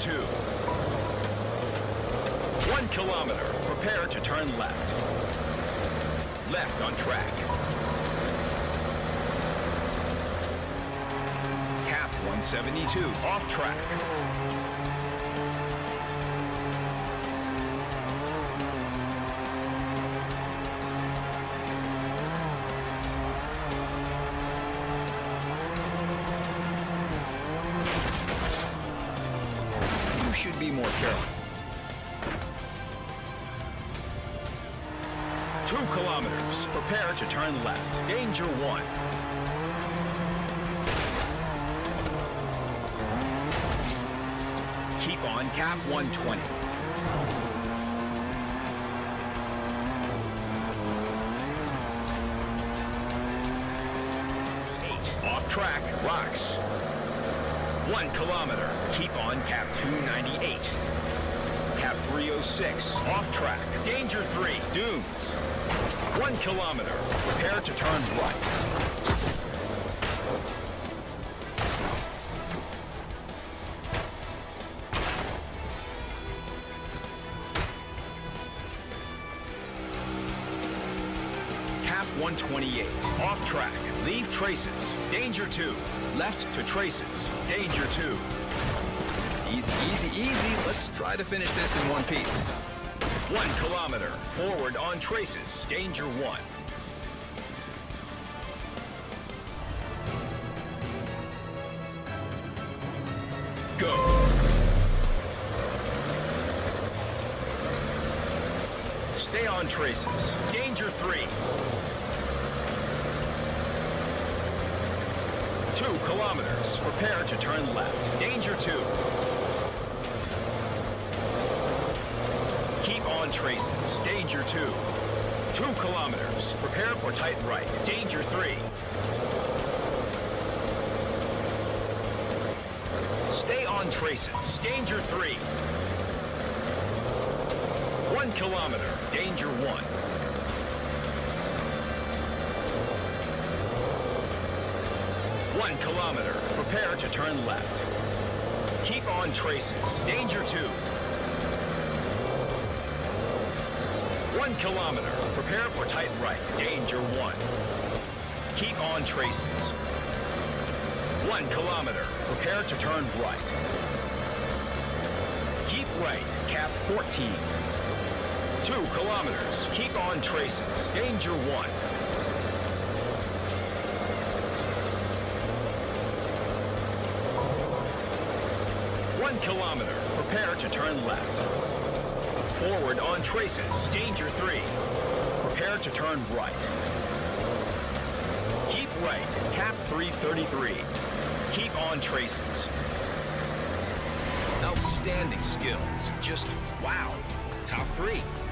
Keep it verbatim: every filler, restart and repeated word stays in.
two. One kilometer. Prepare to turn left. Left on track. Cap one seventy-two. Off track. Should be more careful. Two kilometers. Prepare to turn left. Danger one. Keep on cap one twenty. Eight. Off track. Rocks. One kilometer. Keep on cap two ninety-eight. Cap three oh six. Off track. Danger three. Dunes. One kilometer. Prepare to turn right. Cap one twenty-eight. Off track. Leave traces. Danger two. Left to traces. Danger two. Easy, easy, easy. Let's try to finish this in one piece. One kilometer. Forward on traces. Danger one. Go. Stay on traces. Danger three. Two kilometers. Prepare to turn left. Danger two. Keep on traces. Danger two. Two kilometers. Prepare for tight right. Danger three. Stay on traces. Danger three. One kilometer. Danger one. One kilometer. Prepare to turn left. Keep on traces. Danger two. One kilometer. Prepare for tight right. Danger one. Keep on traces. One kilometer. Prepare to turn right. Keep right. Cap fourteen. Two kilometers. Keep on traces. Danger one. One kilometer. Prepare to turn left. Forward on traces. Danger three. Prepare to turn right. Keep right. Cap three thirty-three. Keep on traces. Outstanding skills. Just wow. Top three.